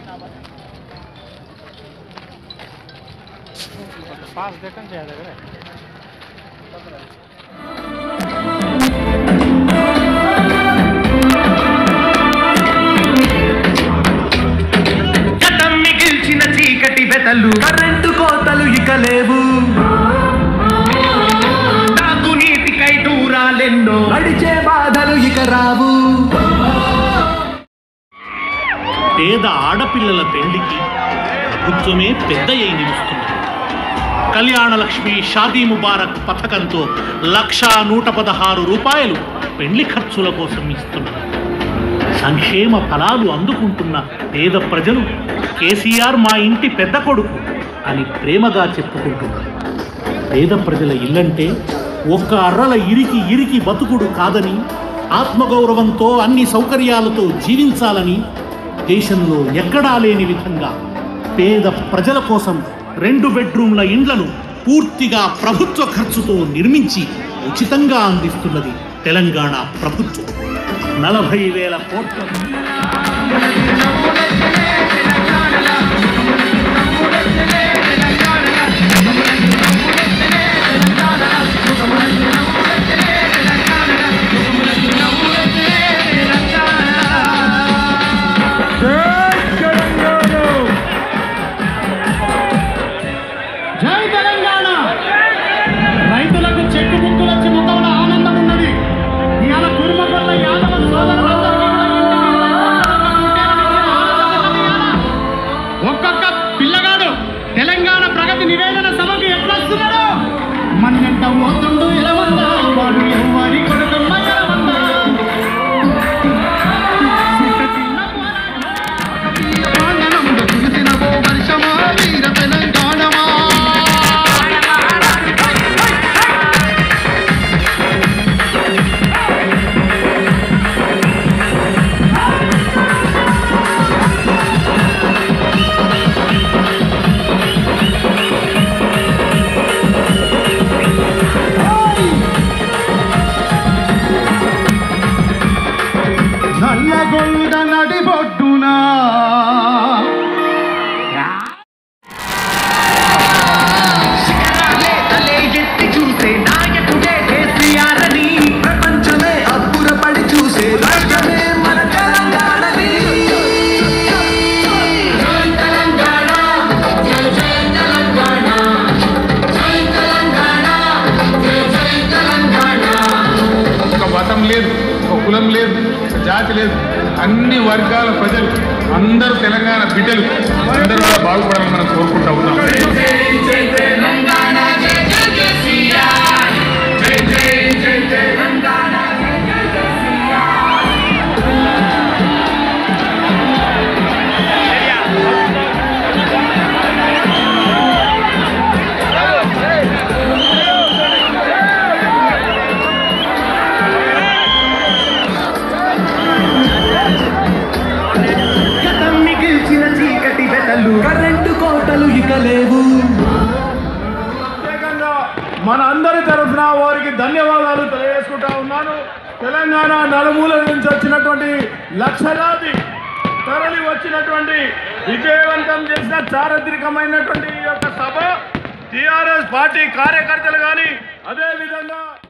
पास देखन ज़्यादा करे గతం మిగిల్చిన చీకటి వెతలు కరెంటు కోతలు ఇక లేవు తాగునీటికై దూరాలెన్నో నడిచే బాధలు ఇక రావు పేద ఆడపిల్లల పెళ్లికి ప్రభుత్వమే పెద్దయ్యి నిలుస్తుంది. కళ్యాణ లక్ష్మి షాదీ ముబారక్ పథకంతో 1,116 రూపాయలు పెళ్లి ఖర్చుల కోసం ఇస్తున్నారు. సంక్షేమ ఫలాలు అందుకుంటున్న పేద ప్రజలు కేసీఆర్ మా ఇంటి పెద్ద కొడుకు అని ప్రేమగా చెప్పుకుంటున్నారు. పేద ప్రజల ఇల్లంటే ఒక్క అర్రల ఇరికి బతుకుడు కాదని, ఆత్మగౌరవంతో అన్ని సౌకర్యాలతో జీవించాలని దేశంలో ఎక్కడా లేని విధంగా పేద ప్రజల కోసం 2 బెడ్రూమ్ల ఇండ్లను పూర్తిగా ప్రభుత్వ ఖర్చుతో నిర్మించి ఉచితంగా అందిస్తున్నది తెలంగాణ ప్రభుత్వం. 40,000 కోట్ల జై తెలంగాణ. రైతులకు చెక్కు ముక్కులు వచ్చి ముఖంలో ఆనందం ఉన్నది. ఇవాళ కుర్మగొల్ల యాదవ సోదరులందరికీ ఒక్కొక్క పిల్లగాడు తెలంగాణ ప్రగతి నివేదన సభకు ఎట్లా వస్తున్నాడు? మన్నెంట మోతుండు ఎలవంద వాడు ఎవరి కొడుకమ్మ ఎలవంద నల్లగొండ నడిబొడ్డునా చూసే నాయకుడే కేసీఆర్ అని ప్రపంచమే అబ్బురపడి చూసే రాష్ట్రమే మన తెలంగాణని. ఒక మతం లేదు, ఒక కులం లేదు, ఒక జాతి లేదు. అన్ని వర్గాల ప్రజలు అందరూ తెలంగాణ బిడ్డలు అందరూ బాగుపడాలని మనం కోరుకుంటా ఉన్నాం. గతం మిగిల్చిన చీకటి వెతలు కరెంటు కోతలు ఇక లేవు. ప్రత్యేకంగా మన అందరి తరఫున వారికి ధన్యవాదాలు తెలియజేసుకుంటా ఉన్నాను. తెలంగాణ నలుమూలల నుంచి వచ్చినటువంటి లక్షలాది తరలి వచ్చినటువంటి విజయవంతం చేసిన చారిత్రకమైనటువంటి ఈ యొక్క సభ టీఆర్ఎస్ పార్టీ కార్యకర్తలు కానీ అదేవిధంగా